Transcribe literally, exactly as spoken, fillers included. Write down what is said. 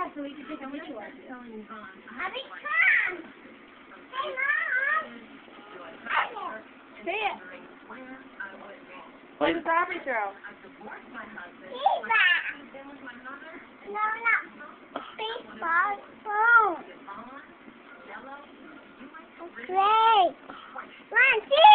so we can take them with you. I'm telling you. Abby, come! Hey, Mom! Say it. Play the property throw. Eva! No, no. Baseball phone. Okay. One, two.